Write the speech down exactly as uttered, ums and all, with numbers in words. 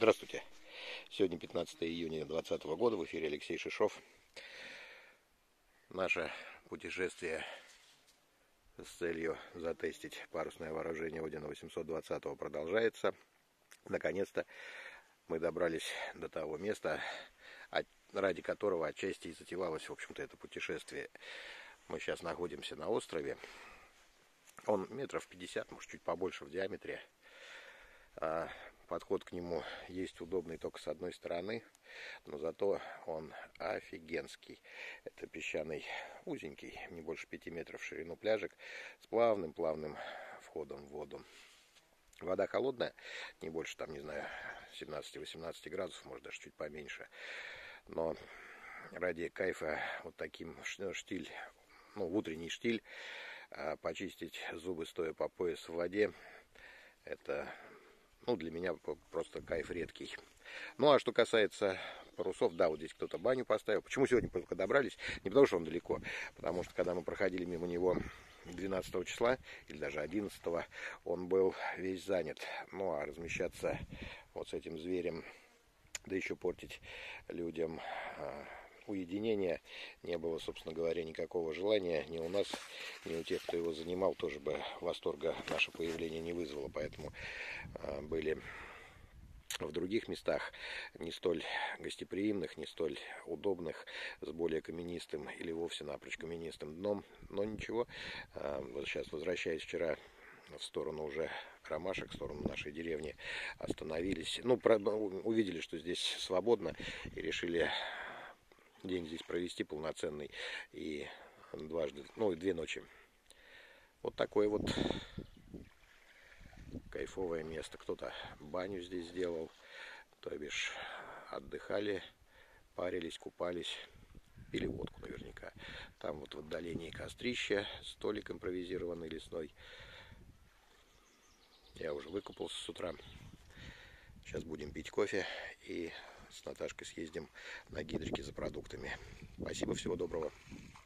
Здравствуйте! Сегодня пятнадцатое июня две тысячи двадцатого года, в эфире Алексей Шишов. Наше путешествие с целью затестить парусное вооружение Одина восемьсот двадцатого продолжается. Наконец-то мы добрались до того места, ради которого отчасти и затевалось, в общем-то, это путешествие. Мы сейчас находимся на острове. Он метров пятьдесят, может, чуть побольше в диаметре. Подход к нему есть удобный только с одной стороны, но зато он офигенский. Это песчаный, узенький, не больше пяти метров в ширину пляжик с плавным-плавным входом в воду. Вода холодная, не больше, там, не знаю, семнадцать-восемнадцать градусов, может, даже чуть поменьше. Но ради кайфа вот таким штиль, ну, в утренний штиль, почистить зубы стоя по пояс в воде, это... Ну, для меня просто кайф редкий. Ну, а что касается парусов, да, вот здесь кто-то баню поставил. Почему сегодня только добрались? Не потому, что он далеко, потому что, когда мы проходили мимо него двенадцатого числа, или даже одиннадцатого, он был весь занят. Ну, а размещаться вот с этим зверем, да еще портить людям уединение, не было, собственно говоря, никакого желания ни у нас, ни у тех, кто его занимал, тоже бы восторга наше появление не вызвало, поэтому э, были в других местах, не столь гостеприимных, не столь удобных, с более каменистым или вовсе напрочь каменистым дном, но ничего, э, вот сейчас, возвращаясь вчера в сторону уже Ромашек, в сторону нашей деревни, остановились, ну, про, увидели, что здесь свободно, и решили день здесь провести полноценный и дважды, ну и две ночи. Вот такое вот кайфовое место. Кто-то баню здесь сделал, то бишь отдыхали, парились, купались, пили водку наверняка. Там вот в отдалении кострище, столик импровизированный лесной. Я уже выкупался с утра. Сейчас будем пить кофе и с Наташкой съездим на гидрике за продуктами. Спасибо, всего доброго.